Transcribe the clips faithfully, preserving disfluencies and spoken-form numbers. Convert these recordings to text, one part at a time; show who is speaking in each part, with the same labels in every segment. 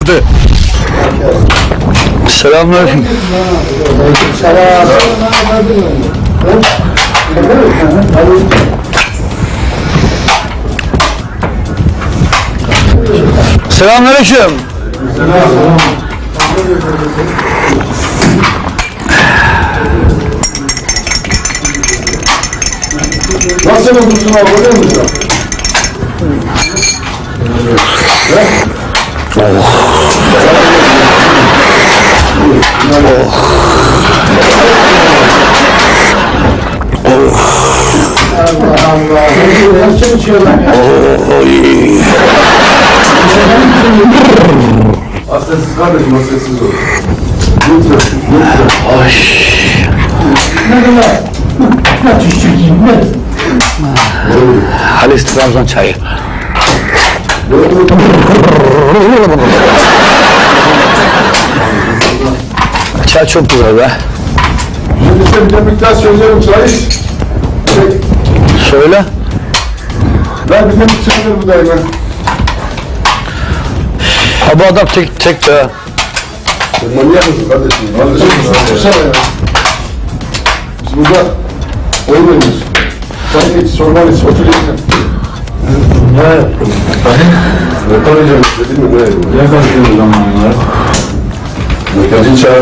Speaker 1: Selamünaleyküm.
Speaker 2: Selam.
Speaker 1: Selamünaleyküm.
Speaker 2: Nasıl olmuşsun abi, görüyor musun?
Speaker 1: Oh. Oh.
Speaker 2: Allah Allah. Nasıl içiyorlar ya?
Speaker 1: Oy.
Speaker 2: Hasretsiz kardeşim, hasretsiz ol. Lütfen, lütfen.
Speaker 1: Ay.
Speaker 2: Ne kadar? Ne çiçeğim, ne?
Speaker 1: Halis Trabzon çayı. Çay çok güzel be.
Speaker 2: Şimdi sen bir miktar söyleyeceğim çay.
Speaker 1: Söyle.
Speaker 2: Ben bir miktar söyleyeyim bu dayı ben.
Speaker 1: Ha bu adam tek tek be.
Speaker 2: Sen manyak mısın kardeşim? Kardeşim tutsana ya. Biz burada oyun oynuyoruz. Sen hiç sorman hiç otur yerine. Ne yaptın? Ne konuşacağım dedim mi? Ne konuşuyoruz zamanlar? Mekanci çağır.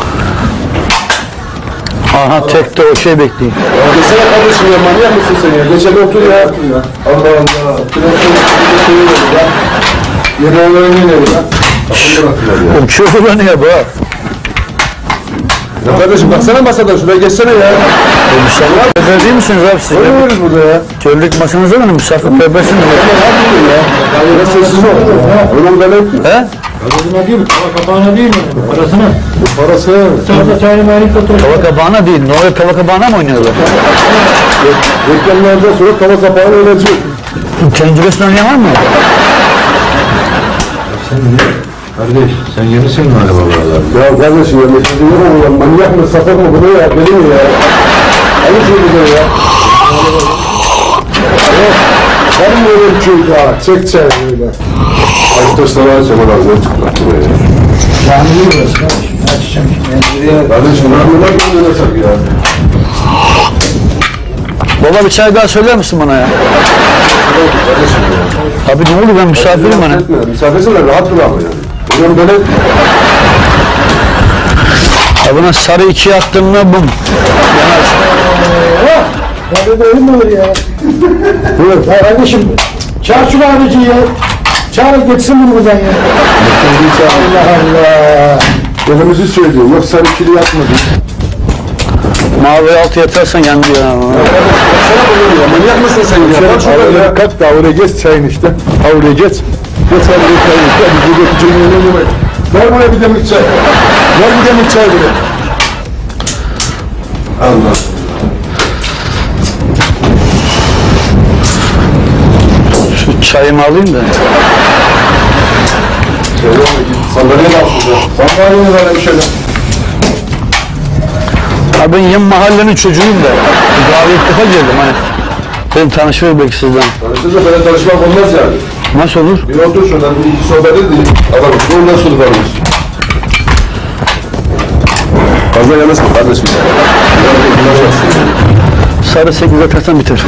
Speaker 1: Aha tek de o şey bekliyor.
Speaker 2: Ya desene kardeşim ya, manyak mısın sen ya? Geçen otur ya. Allah Allah. Telefonun ya. Yere olayını ne ya? Kapını bıraktılar ya.
Speaker 1: O çöğüle ne bu?
Speaker 2: Ya kardeşim baksana masadan, şuraya geçsene ya.
Speaker 1: Misafir değil misiniz abi siz?
Speaker 2: Oynuyoruz burada ya.
Speaker 1: Köylük masanızda mı misafir pebesiniz?
Speaker 2: Ya sessiz ol. Oğlum ben hep.
Speaker 1: He?
Speaker 3: Gazozuna değil mi? Tava kapağına değil mi? Parasına.
Speaker 2: Parası.
Speaker 3: Çayda çayını mayını götür.
Speaker 1: Tava kabağına değil. Ne oluyor tava kabağına mı oynuyorlar?
Speaker 2: Reklamlarda sonra tava kapağını oynayacak.
Speaker 1: Tenceresini oynayan var mı?
Speaker 3: Kardeş sen yenisin galiba buralar.
Speaker 2: Ya kardeşim ya, mesajı yok mu ya? Manyak mı, sapık mı, bu ne ya? Deli mi ya? Aynı şey güzel ya. Yok. Var mı öyle bir şey ya? Çek çay böyle. Arkadaşlar açacağım, o lazım çıkmak buraya.
Speaker 3: Yani iyi burası kardeşim. Açacağım şimdi.
Speaker 2: Kardeşim ben bunlar mı oynasak ya?
Speaker 1: Baba bir çay daha söyler misin bana ya?
Speaker 2: Kardeşim ya.
Speaker 1: Abi ne oldu ben misafirim hani.
Speaker 2: Etme, misafirsin de rahat dur ama yani. Hocam böyle...
Speaker 1: Ya buna sarı ikiye attın mı bum.
Speaker 3: Ya böyle oyun mu olur ya?
Speaker 2: Buyur.
Speaker 3: Ya kardeşim çağır şu abiciyi ya. Çağır geçsin bunu buradan ya. Allah Allah.
Speaker 2: Önümüzü söylüyor. Yok sen ikili yapmadın.
Speaker 1: Mavi altı yatarsan yandı ya.
Speaker 2: Sana bunu ya. Manyak mısın sen ya? Bak şurada ya. Kalk da oraya geç çayın işte. Oraya geç. Geç oraya çayın işte. Hadi buradaki çayın önüne yemek. Ver buraya bir demlik çay. Ver bir demlik çay buraya. Allah.
Speaker 1: Şu çayımı alayım da.
Speaker 2: Sandalye de alsın ya. Sandalye mi böyle bir şeyler?
Speaker 1: Ha ben yan mahallenin çocuğuyum da. Kahve ilk defa geldim hani. Benim tanışmayı belki sizden.
Speaker 2: Tanıştırsa böyle tanışmak olmaz yani.
Speaker 1: Nasıl olur?
Speaker 2: Bir otur şuradan bir iki sohbet edin. Adamım. Bu nasıl varmış? Fazla yanaşma kardeşim.
Speaker 1: Sarı sekiz atarsan biter.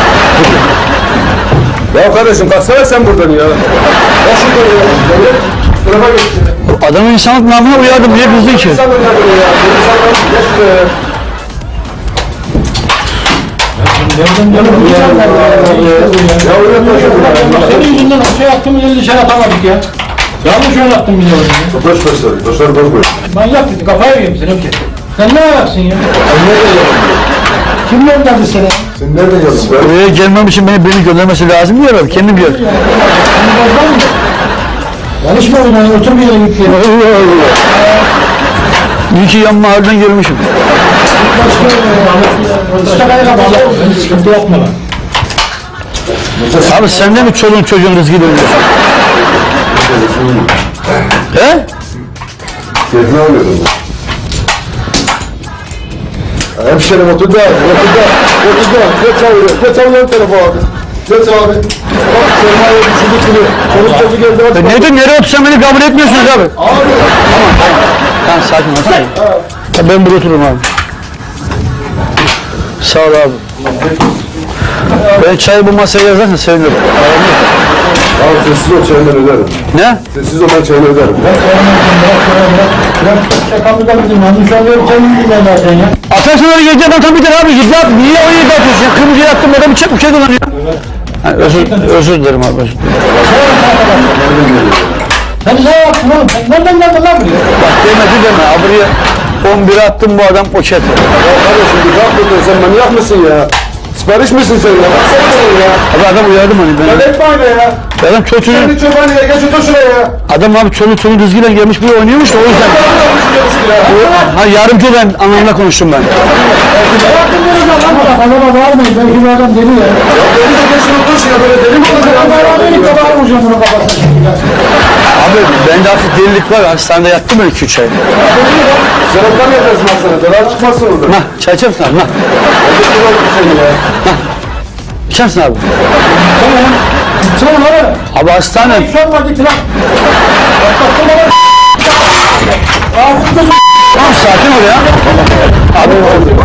Speaker 2: Ya kardeşim kalksana sen buradan ya. Bak şuradan ya. Devlet tarafa geç.
Speaker 1: Adamın insanlık namına uyardım. Niye kızdın ki?
Speaker 2: İnsan önüne böyle ya. İnsanlar geç buraya ya.
Speaker 3: Nereden geldi?
Speaker 2: Ya öyle taşın.
Speaker 3: Senin yüzünden şey yaptım elini dışarı atamadık ya. Yanlış oynattın beni orada.
Speaker 2: Boş ver sen. Boşları bozma.
Speaker 3: Manyak dedi kafayı yiyorum sen öpke. Sen ne ayaksın ya?
Speaker 2: Sen nereden geldin?
Speaker 3: Kim gönderdi seni?
Speaker 2: Sen nereden geldin? Ben...
Speaker 1: Buraya gelmem için beni birini göndermesi lazım diye herhalde. Kendim gel.
Speaker 3: Seni bozmam mı? Yanlışma oynayın otur bir yere git ya.
Speaker 1: Allah Allah. İyi ki yan mahalleden gelmişim.
Speaker 3: Istakaya kapalı. Sıkıntı yapma lan.
Speaker 1: Abi sen de mi çoluğun çocuğun rızkıyla oynuyorsun? He?
Speaker 2: Keyfine alıyordum ben. Hemşerim otur da, otur da, otur da. Geç avluya, geç avluya telefonu. Geç abi. Bak sermaye düşündük bile. Çoluk çocuğu geldi. Bak.
Speaker 1: E nedir, nereye otursam beni kabul etmiyorsunuz abi.
Speaker 2: Abi.
Speaker 1: Tamam sakin ol. Tamam. Ya ben burada otururum abi. Sağ ol abi. Ben çayı bu masaya yazarsan sevinirim.
Speaker 2: Abi sessiz ol çayını ben öderim.
Speaker 1: Ne?
Speaker 2: Sessiz ol ben çayını öderim.
Speaker 3: Bırak bırak şakamı da bizim. Hani şu an benim kendimi dinler zaten ya.
Speaker 1: Atarsın öyle yedi adam bir tane abi. Git yap. Niye o yedi atıyorsun? Ya kırmızı yattım adam bir çek bir şey kullanıyor. Ha, özür, özür dilerim abi. Özür dilerim.
Speaker 3: Sen ne yaptın oğlum? Sen nereden geldin lan buraya?
Speaker 1: Bak demedi deme. Abi buraya on bir attım bu adam poşet.
Speaker 2: Ya kardeşim bir kalk buradan sen manyak mısın ya? Sipariş misin sen ya? Baksana bana ya.
Speaker 1: Abi adam uyardım hani ben.
Speaker 2: Ya etme öyle ya.
Speaker 1: Adam çocuğu.
Speaker 2: Kendi çöphaneye geç otur şuraya ya.
Speaker 1: Adam abi çoluk çoluk düzgüyle gelmiş buraya oynuyormuş da o yüzden. Ha yardımcı olan anlamda konuştum ben.
Speaker 3: Bırakın beni lan lan bırak. Adama bağırmayın. Belki bu adam deli ya.
Speaker 2: Ya deli de geçin otur şuraya böyle deli mi olacak?
Speaker 3: Adama bağırmayın. İlk defa vuracağım bunun kafasına şimdi ya.
Speaker 1: Abi bende hafif delilik var. Hastanede yattım ben iki üç ay.
Speaker 2: Sen oradan mı yaparsın hastanede? Zarar çıkmazsın orada.
Speaker 1: Nah çay içer misin abi? Nah.
Speaker 2: Hadi dur oğlum seni ya.
Speaker 1: İçer misin abi?
Speaker 3: Tamam. Sen lan.
Speaker 1: Abi hastane.
Speaker 3: Şu an var git lan. Bak bak bak. Ağzını da
Speaker 1: Tamam sakin ol ya. Abi.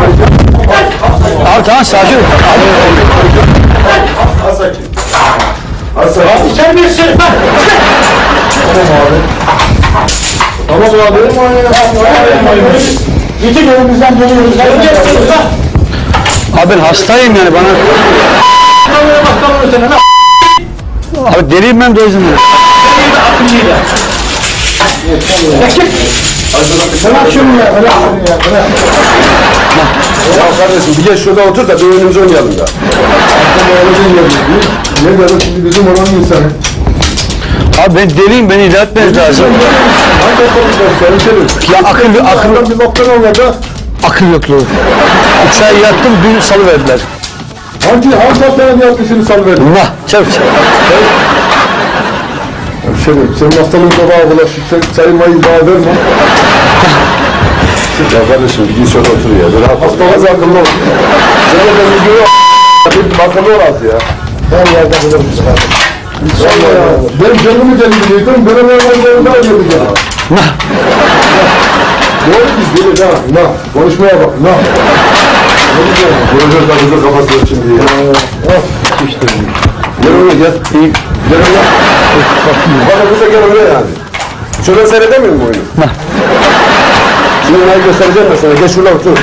Speaker 1: Abi tamam sakin ol. Abi.
Speaker 2: Az sakin. Az sakin.
Speaker 3: Abi sen bilirsin. Bak.
Speaker 2: Tamam abi.
Speaker 3: İki gözümüzden geliyoruz. Göreceksiniz lan.
Speaker 1: Abi ben hastayım yani bana.
Speaker 3: Kameraya bak kameraya sana lan.
Speaker 1: Abi deliyim ben de o yüzden.
Speaker 3: Bırak şunu ya. Bırak şunu ya. Bırak.
Speaker 2: Ya kardeşim bir geç şurada otur da bir oyunumuzu oynayalım ya. Aklıma oynayalım ya. Ne dedim şimdi bizim olan insanı.
Speaker 1: Abi ben deliyim beni ilaç etmeniz lazım.
Speaker 2: Hangi okulda senin?
Speaker 1: Ya akıl akıl
Speaker 2: Akıllı bir noktan olmadı.
Speaker 1: akıl yokluğu. Üç ay yattım dün salı verdiler.
Speaker 2: Hangi hangi hastanede yattığını salıverdin?
Speaker 1: Nah çabuk çabuk.
Speaker 2: Hemşerim senin hastalığın tabağa bulaşık. Sen saymayı daha verme. Ya kardeşim bir git şurada otur ya. Böyle hastamız akıllı ol. Sen de ben videoyu a***** akıllı ol az ya.
Speaker 3: Her yerde buluruz kardeşim.
Speaker 2: İnşallah ya. Ben canımı delirdim. Ben hemen hemen daha geldik ya.
Speaker 1: Nah.
Speaker 2: Doğru biz deli ha. Na. Konuşmaya bak. Na. Ne diyeceğim? Göreceğiz da kızın kafasını şimdi ya. Of. İşte. Gel oraya gel. İyi. Gel oraya. Bana bize gel oraya yani. Şöyle seyredemiyor mu oyunu?
Speaker 1: Nah.
Speaker 2: Şimdi onayı göstereceğim ben sana. Geç şurada otur.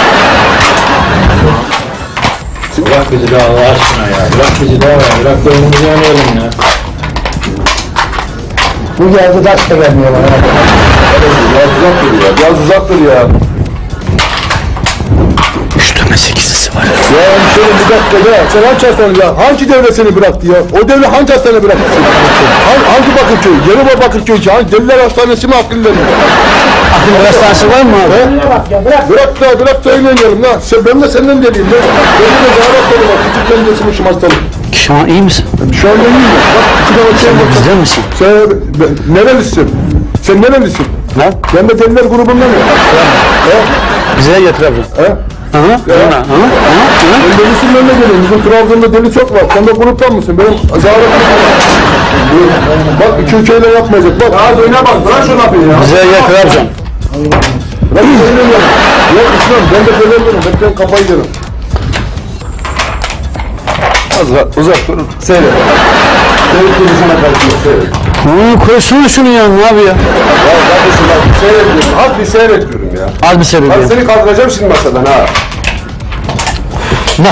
Speaker 4: Bırak bizi de Allah aşkına ya. Bırak bizi de ya. Bırak da önümüzü oynayalım ya.
Speaker 3: Bu geldi taş da gelmiyor bana.
Speaker 2: Biraz uzak dur ya. Biraz uzak dur ya.
Speaker 1: Üç döne sekizlisi var.
Speaker 2: Ya hemşerim bir dakika ya. Sen hangi hastane ya? Hangi devlet seni bıraktı ya? O devlet hangi hastane bıraktı seni? hangi, hangi Bakırköy? Yeni Bakırköy ki? Hangi deliler hastanesi mi akıllı?
Speaker 1: Akıl hastanesi var mı abi?
Speaker 3: Kendine bak ya bırak.
Speaker 2: Bırak da bırak da oynayalım lan. Sen, ben de senden deliyim. Ben, benim de zahar hastalığı var. Küçükken geçmişim hastalık.
Speaker 1: Şu an iyi misin?
Speaker 2: Şu anda iyiyim ya. Bak iki tane şey var.
Speaker 1: Bizde misin?
Speaker 2: Sen ben, nerelisin? Sen nerelisin?
Speaker 1: Ne?
Speaker 2: Ben de deliler grubundanım. He?
Speaker 1: Bize getir abi.
Speaker 2: He?
Speaker 1: Hı hı. Hı hı. Hı hı.
Speaker 2: Ben delisin ben de geleyim. Bizim Trabzon'da deli çok var. Sen de gruptan mısın? Benim zahar Bak iki ülkeyle yapmayacak. Bak. Az oyna bak. Bırak şu lafı ya.
Speaker 1: Bize getir abi.
Speaker 2: Bırak oynayalım. Yok İslam. Ben de delirlerim. Ben kafayı yerim. Az uzak durun. Seyret. Seyret gibi sana karşı seyret.
Speaker 1: Onu koysana şunu yanına abi ya.
Speaker 2: Ya kardeşim bak seyrediyorum. Az bir seyrediyorum ya.
Speaker 1: Az bir sebebi.
Speaker 2: Bak seni kaldıracağım şimdi masadan ha.
Speaker 1: Nah.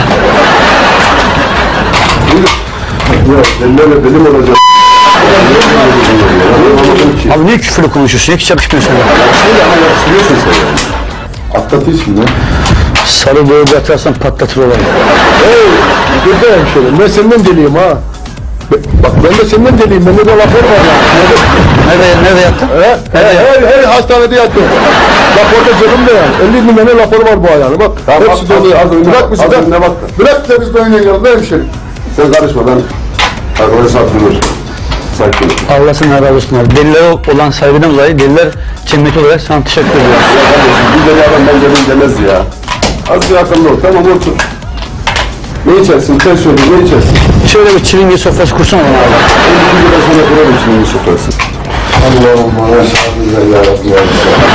Speaker 2: Ya delilerle deli mi olacak?
Speaker 1: Abi niye küfürlü konuşuyorsun? Hiç yakışmıyor sana.
Speaker 2: Şöyle ama yapıştırıyorsun sen ya. Atlatıyorsun ya.
Speaker 1: Sarı boyu bir atarsan patlatır olayı.
Speaker 2: Hey, dur da hemşerim. Ben senden deliyim ha. Bak ben de senden deliyim. Bende de rapor var ya.
Speaker 1: Nerede, nerede yattın?
Speaker 2: He, he, her, her hastanede yattım. Raporda cebimde yani. elli bin tane rapor var bu ayağını. Bak
Speaker 5: Tamam,
Speaker 2: hepsi
Speaker 5: az-
Speaker 2: dolu.
Speaker 5: az oyna,
Speaker 2: Bırak bizi
Speaker 5: az
Speaker 2: de.
Speaker 5: oyna bak.
Speaker 2: Bırak da biz de oynayalım. Ne hemşerim?
Speaker 5: Sen karışma ben arkadaş attırır. Sakin ol.
Speaker 1: Allah sana razı olsun abi. Delilere olan saygıdan dolayı deliler cenneti olarak sana teşekkür ediyorum.
Speaker 5: Ya kardeşim bir de yarın ben gelin demez ya. Az bir akıllı ol tamam otur.
Speaker 2: Ne içersin? Sen söyle, ne içersin?
Speaker 1: Şöyle bir çilingir sofrası kursana bana abi.
Speaker 2: Bir de sana kuralım şimdi bir sofrası. Allah'ım bana şahane ya Rabbi ya.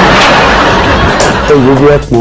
Speaker 1: Yedi yapma.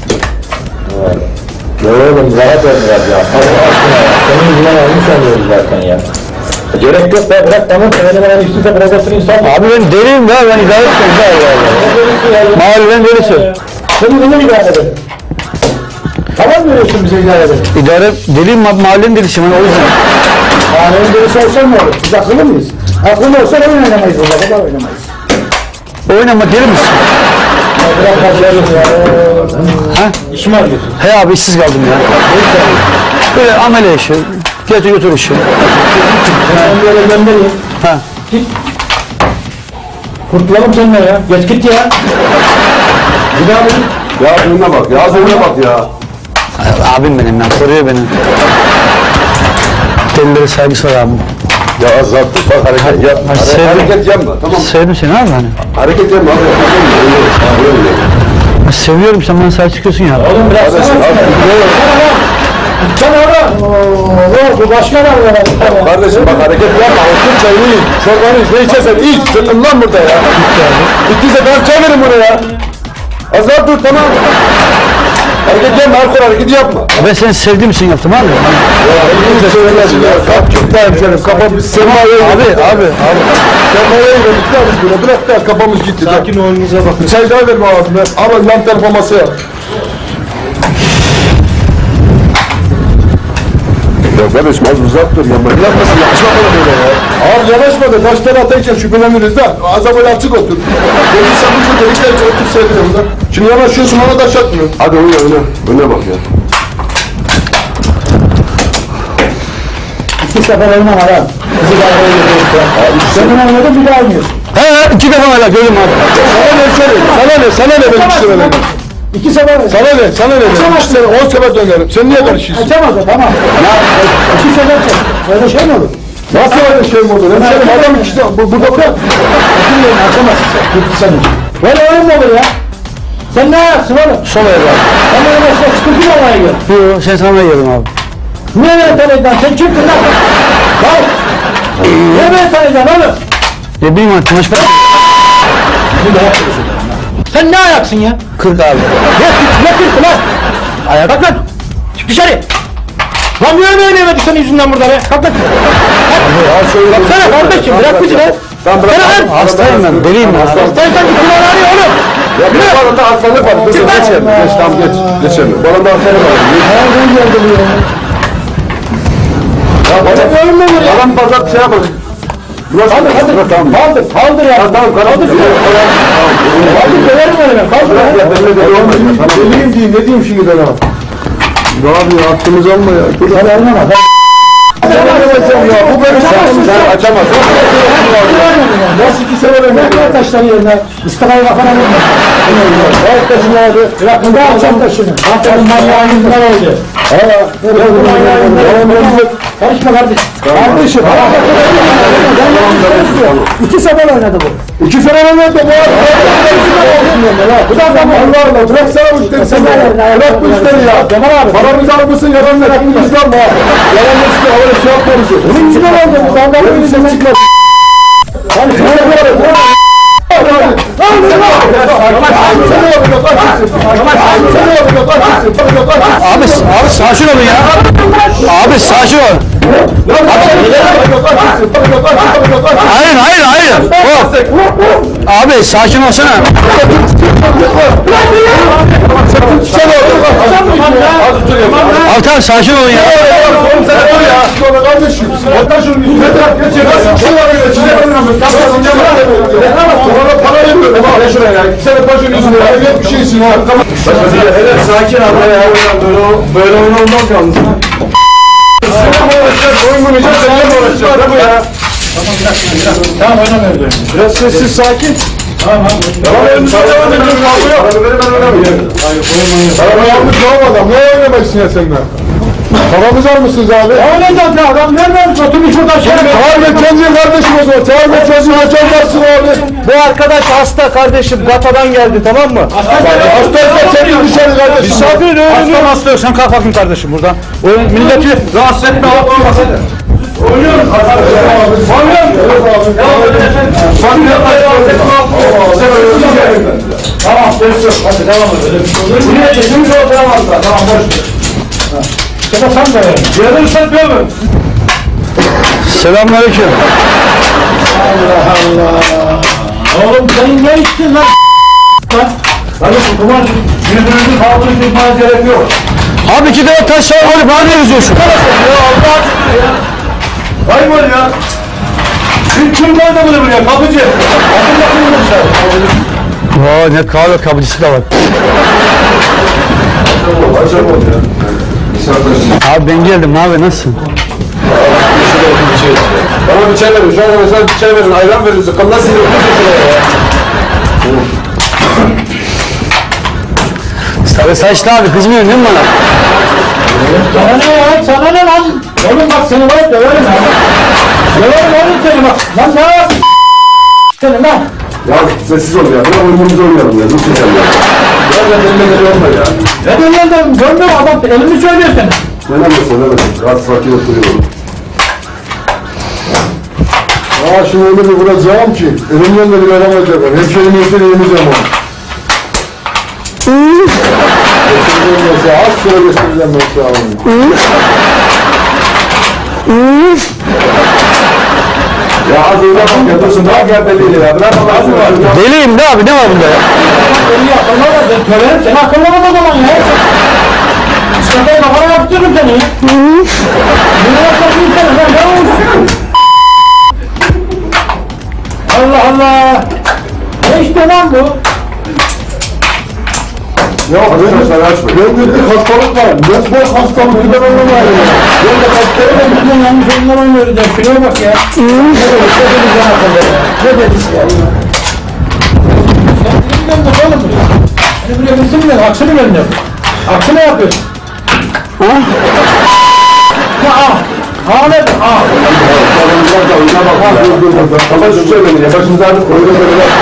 Speaker 4: Ya oğlum rahat ol biraz ya. Allah aşkına ya. Senin yüzünden almış oluyoruz zaten ya. Gerek yok be, bırak tamam. Hemen hemen üstünde bırakacaksın insan.
Speaker 1: Abi ben deliyim ya, ben idare etmiyorum ya. ya, ya. Mahalleden delisi.
Speaker 3: Seni bunu idare edin. Tamam mı diyorsun bize idare edin?
Speaker 1: İdare, deliyim abi, mahallenin delisiyim ben o yüzden.
Speaker 3: Mahallenin delisi olsan ne olur? Biz akıllı mıyız? Akıllı olsa oyun oynamayız burada, kadar oynamayız.
Speaker 1: Oynama, deli misin?
Speaker 3: Bırak başlayalım ya.
Speaker 1: Ha?
Speaker 4: İşim var diyorsun.
Speaker 1: He abi, işsiz kaldım ya. Böyle amele işi, getir götür işi.
Speaker 3: Ben böyle göndereyim.
Speaker 1: Ha.
Speaker 3: Kurtulalım seninle ya. Geç git ya.
Speaker 2: Bir daha benim. Ya önüne bak ya, önüne bak ya.
Speaker 1: Abim benim ya, koruyor beni. Delilere saygısı var abim.
Speaker 2: Ya Azat bak hareket yapma.
Speaker 1: Ha, sevdim.
Speaker 2: Hareket yapma, tamam.
Speaker 1: Sevdim seni abi hani.
Speaker 2: Hareket yapma abi. Öyle, öyle.
Speaker 1: Ben seviyorum, sen bana sahip çıkıyorsun ya.
Speaker 3: Oğlum biraz
Speaker 2: Kardeşim,
Speaker 3: sana.
Speaker 2: al.
Speaker 3: Sen ara. Oo, bu başka var ya.
Speaker 2: Kardeşim bak hareket yapma. Otur çayını iç. Çorbanı iç. Ne içersen iç. Çıkın lan burada ya. Bittiyse ben çay verin bunu ya. Azat dur tamam. Hareket yapma. Alkol hareketi yapma.
Speaker 1: Ben seni sevdiğim için yaptım abi.
Speaker 2: Ya elini söylemezsin ya. Kalk git daha hemşerim. Kafamız semaya
Speaker 1: Abi, abi, abi.
Speaker 2: Semaya yedik daha biz buna. Bırak da kafamız gitti.
Speaker 4: Sakin oyununuza bakın.
Speaker 2: Bir çay daha verme abime. Al yan tarafa masaya. Ya kardeşim az uzak dur ya. Yapmasın yakışma bana böyle ya. Abi yanaşma da taşları atayken şüpheleniriz de. Ağza böyle açık otur. Gelirsen bu çocuğa işte otur sevdiğim burada. Şimdi yanaşıyorsun ona taş atmıyor. Hadi öne öne. Öne bak ya.
Speaker 3: İki sefer oynama lan. Bizi kavgaya gidiyorsun. Senin oynadın bir daha oynuyorsun.
Speaker 1: He he, iki defa öyle gördüm abi.
Speaker 2: Sana ne söyle? Sana ne? Sana ne benim işte böyle?
Speaker 3: İki sefer oynuyorsun.
Speaker 2: Sana ne? Sana ne benim? İki sene, on sefer dönerim. Sen niye karışıyorsun?
Speaker 3: Kaçamaz o tamam. Ya iki sefer çek. Öyle şey mi olur?
Speaker 2: Nasıl öyle şey mi olur? Hemşerim adam işte bu, burada bırak.
Speaker 3: Bütün yerini açamazsın sen. Gitti senin. Böyle oyun mu olur ya? Sen ne ayaksın oğlum?
Speaker 1: Sol ayağı abi.
Speaker 3: Sen böyle başka sıkıntı mı olaya gör?
Speaker 1: Yo, sen sana yedim abi.
Speaker 3: Niye beni tanıyacaksın? Sen kimsin lan? Bak! Niye beni tanıyacaksın oğlum?
Speaker 1: Ne bileyim abi, tanışmak.
Speaker 3: Sen ne ayaksın ya?
Speaker 1: Kırk abi.
Speaker 3: Ne ne kırkı lan? Ayak. Kalk lan! Çık dışarı! Lan niye öyle oynayamadık senin yüzünden burada be? Kalk lan! Baksana kardeşim bırak bizi be!
Speaker 2: Ben bırak.
Speaker 3: Sen lan!
Speaker 1: Hastayım ben, deliyim ben.
Speaker 3: Hastaysan git kulağını arıyor oğlum!
Speaker 2: Ya bir bu arada hastalık var. Dur
Speaker 3: Çık lan!
Speaker 2: geç yerine. Geç tamam geç. Geç yerine. Bu arada hastalık var.
Speaker 3: Nereden geldi bu ya?
Speaker 2: Ya bana
Speaker 3: Bir oyun mu olur ya?
Speaker 2: adam pazar şey yapalım. Burası
Speaker 3: Kaldır kaldır!
Speaker 2: tamam.
Speaker 3: Kaldır! Kaldır ya!
Speaker 2: Tamam kaldır.
Speaker 3: Kaldır döverim öyle! Kaldır
Speaker 2: Bırak ya
Speaker 3: ya!
Speaker 2: benimle de olmaz ya. Tamam. Deliyim diyeyim. Ne diyeyim şimdi ben ama? Ne yapıyorsun? Aklımız alma ya. Dur.
Speaker 3: Sen oynama!
Speaker 2: Açamazsın ya. Bu benim sen, sen açamazsın. Nasıl iki sene ben
Speaker 3: Bırak lan taşları yerine! İstikayı kafana vurma! Bırak taşını abi! Bırak bunu alacağım taşını! Aferin manyağın yüzünden oldu! Hala! Karışma kardeşim! Kardeşim! İki sefer oynadı bu!
Speaker 2: İki sene oynadı bu.
Speaker 3: Bu da adam
Speaker 2: Allah Allah. Bırak sana bu işleri sen. Bırak bu işleri ya.
Speaker 3: Kemal abi!
Speaker 2: Paramızı almışsın yalanla. Hakkımızı alma. Yalanla sıkı havaya şey yapmıyoruz.
Speaker 3: Bunun yüzünden oldu bu! Adamın yüzünden çıkmadı! Lan şöyle böyle!
Speaker 1: Abi, abi sakin olun ya. Abi sakin ol. Hayır, hayır, hayır. Hop. Abi sakin olsana. Abi tamam sakin olun ya.
Speaker 2: Evet sakin abla ya. Böyle, böyle oyun olmaz yalnız. Sen mi uğraşacaksın? Oyun mu oynayacağız? Sen mi uğraşacaksın? Ne bu ya?
Speaker 3: Tamam oynamıyoruz.
Speaker 2: Biraz sessiz sakin.
Speaker 3: Tamam.
Speaker 2: Tamam elimize devam ediyoruz. Kavga yok. Araba verin ben oynamıyorum. Araba yanlış olmadan. Ne oynamak istiyorsun sen de? Paramızı almışsınız abi.
Speaker 3: Ya ne zaten adam vermemiş oturmuş burada şey.
Speaker 2: Çağır mekanci kardeşim o zaman. Çağır mekanci açamazsın abi.
Speaker 3: Bu arkadaş hasta kardeşim, Gata'dan geldi, tamam mı?
Speaker 2: Hastaysa çekin dışarı kardeşim.
Speaker 3: Misafir öğreniyor.
Speaker 1: Hasta hasta yok. Sen kalk bakayım kardeşim buradan. O milleti rahatsız etme. Olmasın.
Speaker 3: Oynuyoruz arkadaşlar. Oynuyoruz. Tamam, dönüyoruz. Hadi devam edelim. Buraya geçimiz oturamazlar. Tamam, boş. Sana sen de ver. Yerden ıslatmıyor mu?
Speaker 1: Selamünaleyküm.
Speaker 3: Allah Allah. Oğlum sen ne içtin lan? Lan. Kardeşim kumar yüzünüzü kaldırıp tutmaya gerek yok.
Speaker 1: Abi iki tane taş var. Hadi bana ne yazıyorsun?
Speaker 3: Ya Allah aşkına ya. Kaybol ya. Kim kim koydu bunu buraya? Kapıcı. Kapı kapıyı dışarı.
Speaker 1: Vay ne kahve kapıcısı da var.
Speaker 2: Açam ol ya. Misafirsin.
Speaker 1: Abi ben geldim abi nasılsın?
Speaker 5: Bana bir çay verin. Şu arkadaşlar bir çay verin. Ayran verin. Zıkkımdan sinir ya.
Speaker 1: Sarı saçlı abi kızmıyorsun değil mi bana?
Speaker 3: Sana ne ya? Sana ne lan? Oğlum bak seni var döverim ha. Döverim oğlum seni bak. Lan ne yapıyorsun? Seni lan.
Speaker 5: Ya sessiz ol ya. Bir oyunumuzu oynayalım ya. Dur sen ya. Ya ben elimde deli olma ya.
Speaker 3: Ne dönüyorsun? Görmüyor mu adam? Elimi söylüyor seni.
Speaker 5: Söylemesin söylemesin. Rahat sakin oturuyorum.
Speaker 2: Aa şimdi öyle bir vuracağım ki. Elimden de bir aramayacaklar. Hemşehrimin öteni yemeyeceğim onu. Göstereceğim mesela. Az sonra göstereceğim mesela onu.
Speaker 5: Ya az öyle bak yapıyorsun. Daha gel belli ya. Bırak Allah'ını var.
Speaker 1: Deliyim de abi ne var bunda ya?
Speaker 3: Beni akıllı ben törerim. Seni akıllı o zaman ya. İskender kafana yaptırırım seni. Bunu yapmasın seni. Lan ne olsun? Allah Allah. Ne işte lan bu?
Speaker 2: Ya
Speaker 5: Arkadaşlar açmayın.
Speaker 2: ben de bir hastalık var. Ne bu hastalık bir de ben onu var ya.
Speaker 3: Ben de kaçlarım. Bütün yanlış oyunlar oynuyoruz ya. Şuraya bak ya. Ne dedik? Ne dedik ya akıllı ya? Ne dedik ya? Sen ne diyorsun oğlum buraya? Hani buraya bilsin mi? Aksını mı önlüyor? Aksını yapıyorsun. Ha? Ha? Ha ne? Ha?
Speaker 5: Yanımızdan da oyuna bak ya. Dur dur dur. Kapat şu çevreni ya. Başımıza artık oyuna böyle bak.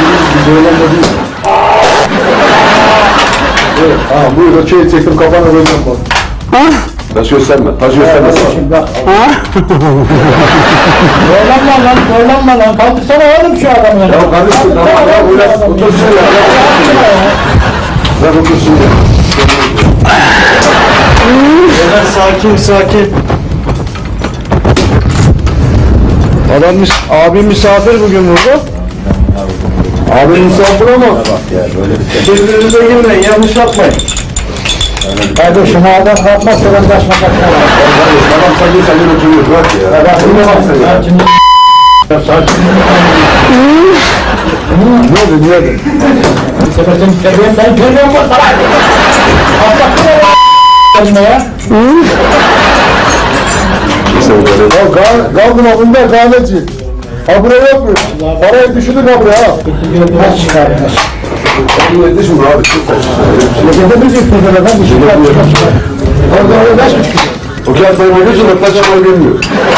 Speaker 2: Evet, ha buyur o şeyi çektim kafana koyacağım bak.
Speaker 5: Taş gösterme. Taş gösterme.
Speaker 3: Şimdi bak. Zorlanma lan, zorlanma lan. Kaldırsana oğlum şu adamı.
Speaker 5: Ya kardeşim tamam ya. Uyar. Otursun ya. Bırak otursun ya.
Speaker 3: Sakin sakin.
Speaker 2: Adam mis abim misafir bugün burada. Abi misafir ama. Birbirinize girmeyin yanlış yapmayın.
Speaker 3: Kardeşim o adam kalkmazsa ben taşma kalkmam.
Speaker 5: Tamam sakin sakin oturuyor. Bırak ya.
Speaker 3: Bak
Speaker 5: Şuna bak sen ya.
Speaker 3: sakin. Sakin.
Speaker 2: Ne oldu niye de?
Speaker 3: Bu sefer seni terbiyem ben terbiyem var sana. Allah'ım ya.
Speaker 2: Ya gal, kaldırma bunda galeci. Ha buraya yapmıyor. Parayı düşürdük ha buraya ha.
Speaker 3: Nasıl çıkar?
Speaker 5: Sen ne düşün abi? Çok saçma.
Speaker 3: Gece bir zifre böyle ben bir şey yapacağım.
Speaker 2: Orada öyle beş mi?
Speaker 5: O kağıt saymayı için taş yapmayı bilmiyor.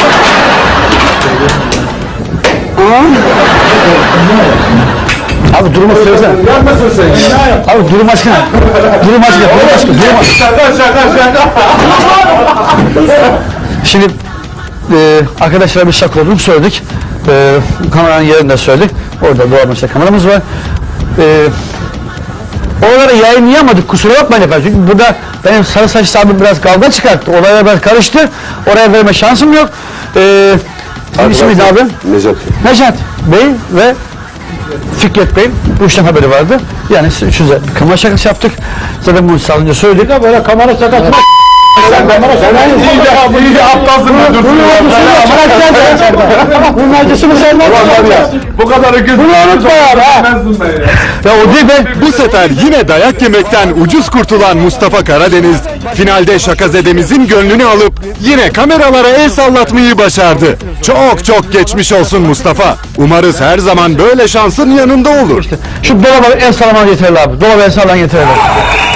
Speaker 1: Abi durumu söylesene.
Speaker 5: Yapmasın sen ya.
Speaker 1: Abi durum aşkına. Durum aşkına. Durum aşkına. Durum aşkına.
Speaker 5: Şaka şaka şaka.
Speaker 1: Şimdi e, arkadaşlara bir şaka olduğunu söyledik. E, kameranın yerinde söyledik. Orada doğal meşe kameramız var. E, oraları yayınlayamadık. Kusura bakmayın efendim. Çünkü burada benim sarı saçlı abim biraz kavga çıkarttı. Olaylar biraz karıştı. Oraya verme şansım yok. E, ismi neydi abi?
Speaker 5: Necati.
Speaker 1: Necati Bey ve Fikret Bey. Bu işlem haberi vardı. Yani siz üçünüze bir kamera şakası yaptık. Zaten bunu size az önce söyledik.
Speaker 3: Bir de böyle kamera sakatına sen kamera sakatına
Speaker 5: İyice iyice aptalsın ben dur.
Speaker 3: bunun acısını sen ne yapacaksın?
Speaker 5: Bu kadar öküz. Bunu
Speaker 3: unutma ya be.
Speaker 1: Ya o değil be.
Speaker 6: Bu sefer yine dayak yemekten ucuz kurtulan Mustafa Karadeniz, finalde şakazedemizin gönlünü alıp yine kameralara el sallatmayı başardı. Çok çok geçmiş olsun Mustafa. Umarız her zaman böyle şansın yanında olur.
Speaker 1: Şu dolaba el sallaman yeterli abi. Dolaba el sallan yeterli.